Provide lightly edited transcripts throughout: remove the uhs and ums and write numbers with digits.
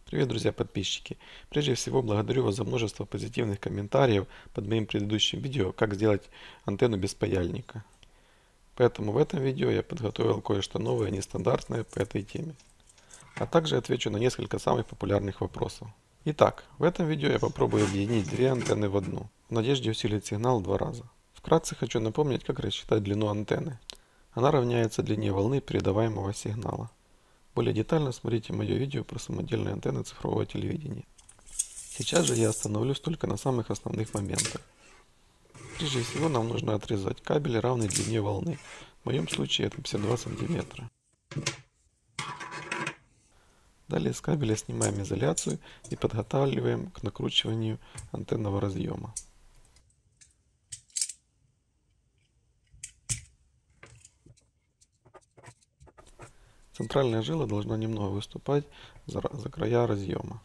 Привет, друзья подписчики! Прежде всего, благодарю вас за множество позитивных комментариев под моим предыдущим видео, как сделать антенну без паяльника. Поэтому в этом видео я подготовил кое-что новое и нестандартное по этой теме. А также отвечу на несколько самых популярных вопросов. Итак, в этом видео я попробую объединить две антенны в одну, в надежде усилить сигнал в 2 раза. Вкратце хочу напомнить, как рассчитать длину антенны. Она равняется длине волны передаваемого сигнала. Более детально смотрите мое видео про самодельные антенны цифрового телевидения. Сейчас же я остановлюсь только на самых основных моментах. Прежде всего нам нужно отрезать кабель равной длине волны. В моем случае это 52 сантиметра. Далее с кабеля снимаем изоляцию и подготавливаем к накручиванию антенного разъема. Центральная жила должна немного выступать за края разъема.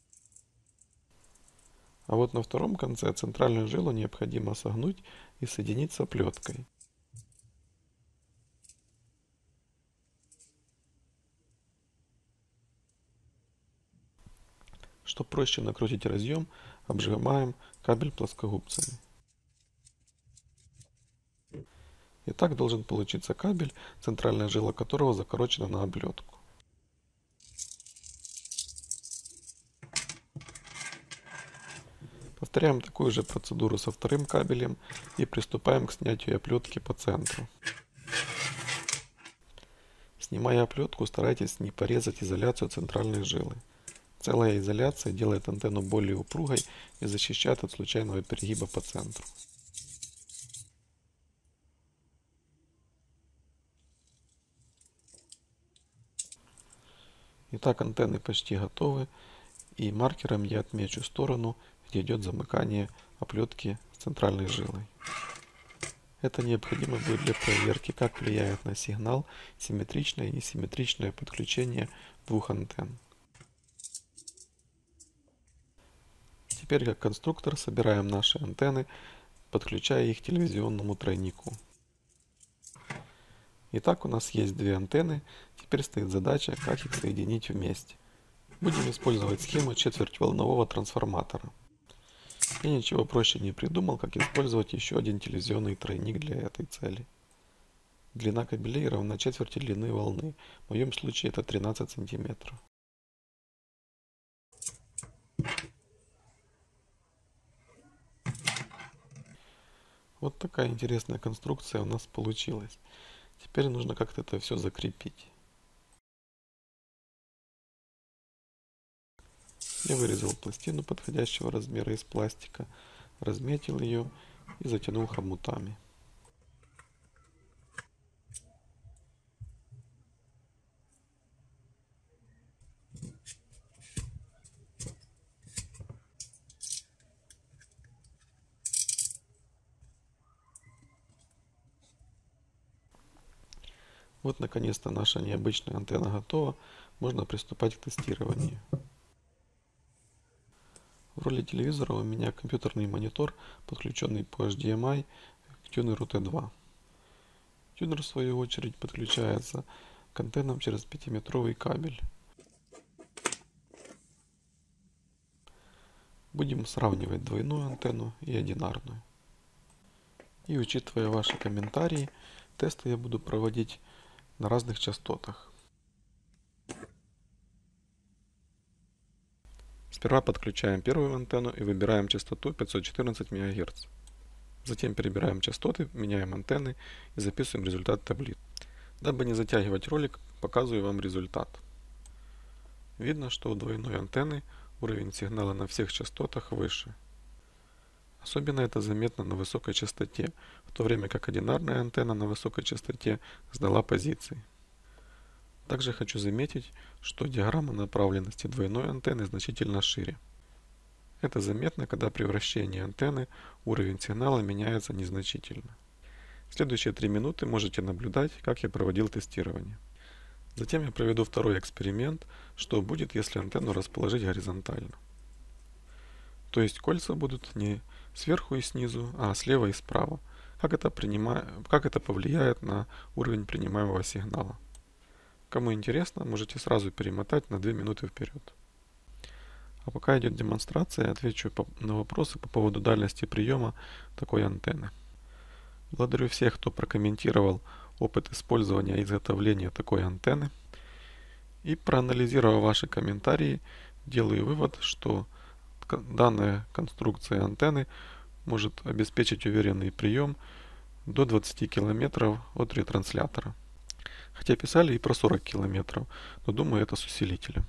А вот на втором конце центральную жилу необходимо согнуть и соединить с оплеткой. Чтобы проще накрутить разъем, обжимаем кабель плоскогубцами. И так должен получиться кабель, центральная жила которого закорочена на облетку. Повторяем такую же процедуру со вторым кабелем и приступаем к снятию оплетки по центру. Снимая оплетку, старайтесь не порезать изоляцию центральной жилы. Целая изоляция делает антенну более упругой и защищает от случайного перегиба по центру. Итак, антенны почти готовы, и маркером я отмечу сторону, где идет замыкание оплетки с центральной жилой. Это необходимо будет для проверки, как влияет на сигнал симметричное и несимметричное подключение двух антенн. Теперь как конструктор собираем наши антенны, подключая их к телевизионному тройнику. Итак, у нас есть две антенны, теперь стоит задача, как их соединить вместе. Будем использовать схему четвертьволнового трансформатора. Я ничего проще не придумал, как использовать еще один телевизионный тройник для этой цели. Длина кабелей равна четверти длины волны, в моем случае это 13 сантиметров. Вот такая интересная конструкция у нас получилась. Теперь нужно как-то это все закрепить. Я вырезал пластину подходящего размера из пластика, разметил ее и затянул хомутами. Вот наконец-то наша необычная антенна готова, можно приступать к тестированию. В роли телевизора у меня компьютерный монитор, подключенный по HDMI к тюнеру T2. Тюнер в свою очередь подключается к антеннам через 5-метровый кабель. Будем сравнивать двойную антенну и одинарную. И учитывая ваши комментарии, тесты я буду проводить на разных частотах. Сперва подключаем первую антенну и выбираем частоту 514 МГц. Затем перебираем частоты, меняем антенны и записываем результат таблицы. Дабы не затягивать ролик, показываю вам результат. Видно, что у двойной антенны уровень сигнала на всех частотах выше. Особенно это заметно на высокой частоте, в то время как одинарная антенна на высокой частоте сдала позиции. Также хочу заметить, что диаграмма направленности двойной антенны значительно шире. Это заметно, когда при вращении антенны уровень сигнала меняется незначительно. В следующие 3 минуты можете наблюдать, как я проводил тестирование. Затем я проведу второй эксперимент, что будет, если антенну расположить горизонтально. То есть кольца будут не сверху и снизу, а слева и справа. Как это повлияет на уровень принимаемого сигнала. Кому интересно, можете сразу перемотать на 2 минуты вперед. А пока идет демонстрация, я отвечу на вопросы по поводу дальности приема такой антенны. Благодарю всех, кто прокомментировал опыт использования и изготовления такой антенны. И проанализировав ваши комментарии, делаю вывод, что данная конструкция антенны может обеспечить уверенный прием до 20 км от ретранслятора. Хотя писали и про 40 км, но думаю, это с усилителем.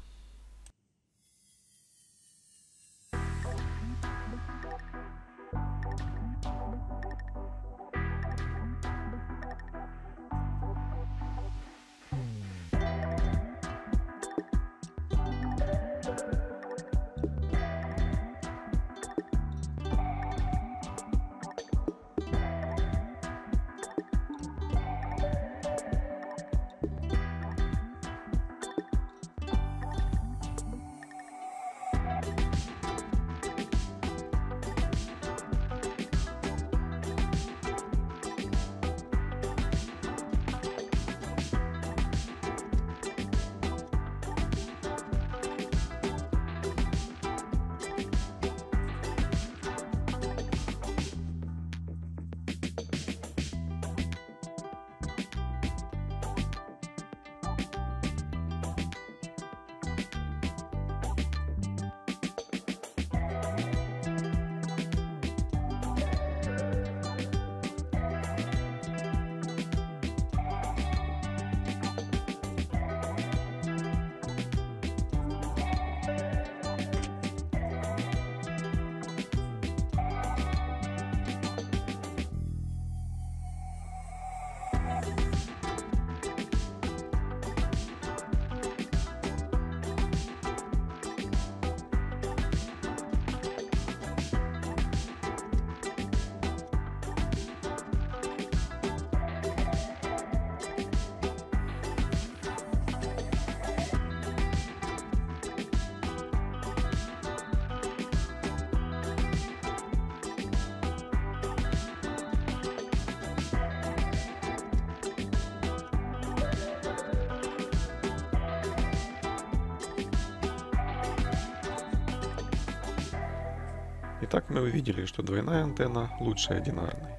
Итак, мы увидели, что двойная антенна лучше одинарной.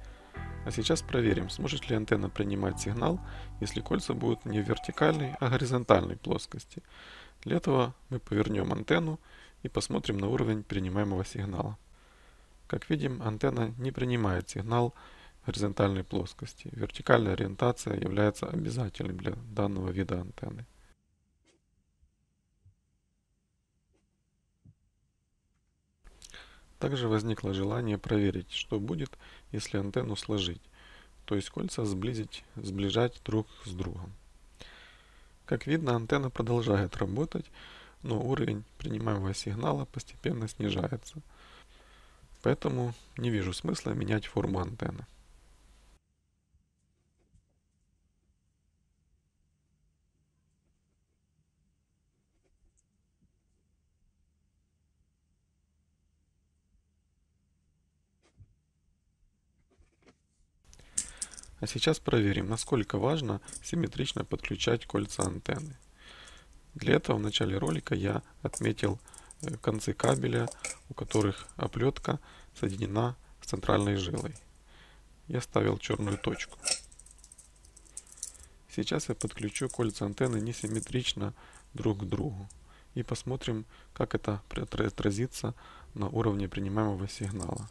А сейчас проверим, сможет ли антенна принимать сигнал, если кольца будут не в вертикальной, а горизонтальной плоскости. Для этого мы повернем антенну и посмотрим на уровень принимаемого сигнала. Как видим, антенна не принимает сигнал в горизонтальной плоскости. Вертикальная ориентация является обязательной для данного вида антенны. Также возникло желание проверить, что будет, если антенну сложить, то есть кольца сближать друг с другом. Как видно, антенна продолжает работать, но уровень принимаемого сигнала постепенно снижается. Поэтому не вижу смысла менять форму антенны. А сейчас проверим, насколько важно симметрично подключать кольца антенны. Для этого в начале ролика я отметил концы кабеля, у которых оплетка соединена с центральной жилой. Я ставил черную точку. Сейчас я подключу кольца антенны несимметрично друг к другу. И посмотрим, как это отразится на уровне принимаемого сигнала.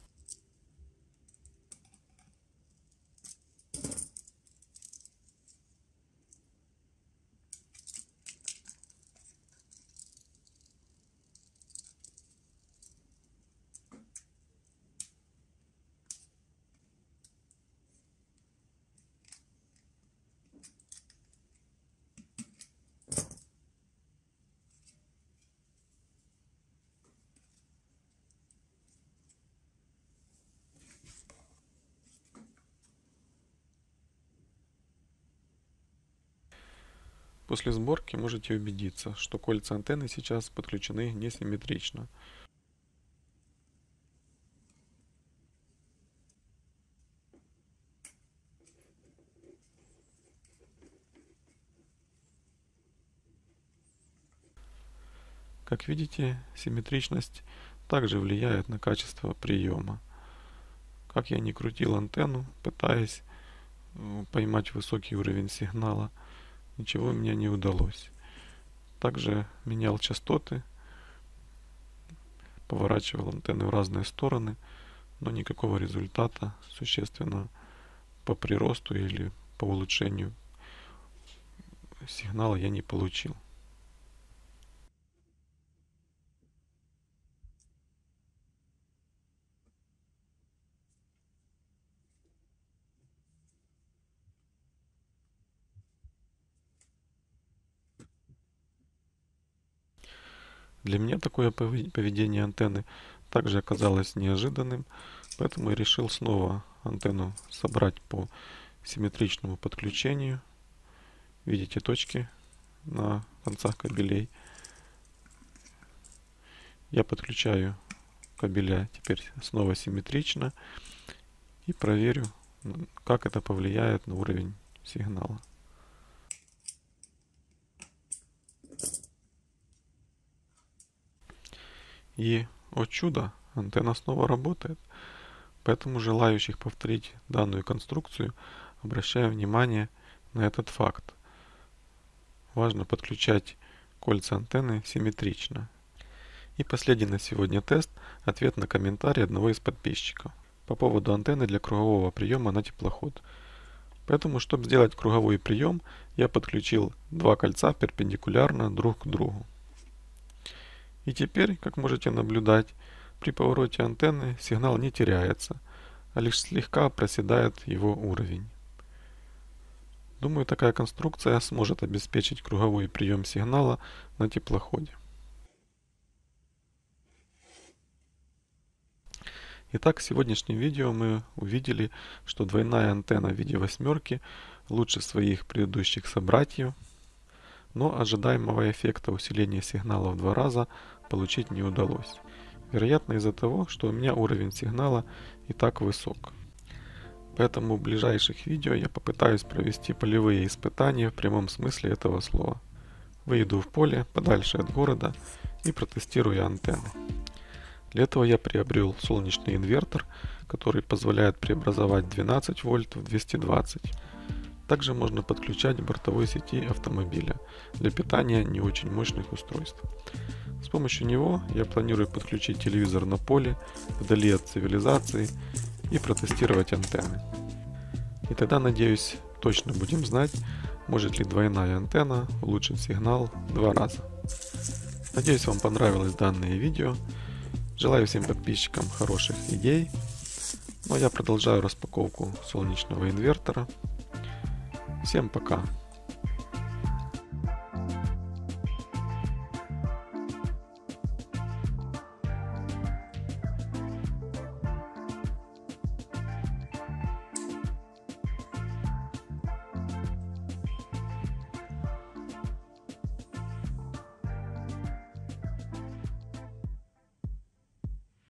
После сборки можете убедиться, что кольца антенны сейчас подключены несимметрично. Как видите, симметричность также влияет на качество приема. Как я ни крутил антенну, пытаясь поймать высокий уровень сигнала, ничего мне не удалось. Также менял частоты, поворачивал антенны в разные стороны, но никакого результата существенно по приросту или по улучшению сигнала я не получил. Для меня такое поведение антенны также оказалось неожиданным, поэтому я решил снова антенну собрать по симметричному подключению. Видите точки на концах кабелей. Я подключаю кабеля теперь снова симметрично и проверю, как это повлияет на уровень сигнала. И, о чудо, антенна снова работает. Поэтому желающих повторить данную конструкцию обращаю внимание на этот факт. Важно подключать кольца антенны симметрично. И последний на сегодня тест – ответ на комментарий одного из подписчиков по поводу антенны для кругового приема на теплоход. Поэтому, чтобы сделать круговой прием, я подключил два кольца перпендикулярно друг к другу. И теперь, как можете наблюдать, при повороте антенны сигнал не теряется, а лишь слегка проседает его уровень. Думаю, такая конструкция сможет обеспечить круговой прием сигнала на теплоходе. Итак, в сегодняшнем видео мы увидели, что двойная антенна в виде восьмерки лучше своих предыдущих собратьев, но ожидаемого эффекта усиления сигнала в 2 раза получить не удалось. Вероятно, из-за того, что у меня уровень сигнала и так высок. Поэтому в ближайших видео я попытаюсь провести полевые испытания в прямом смысле этого слова. Выйду в поле подальше от города и протестирую антенны. Для этого я приобрел солнечный инвертор, который позволяет преобразовать 12 вольт в 220. Также можно подключать к бортовой сети автомобиля для питания не очень мощных устройств. С помощью него я планирую подключить телевизор на поле, вдали от цивилизации, и протестировать антенны. И тогда, надеюсь, точно будем знать, может ли двойная антенна улучшить сигнал в 2 раза. Надеюсь, вам понравилось данное видео. Желаю всем подписчикам хороших идей. Ну а я продолжаю распаковку солнечного инвертора. Всем пока!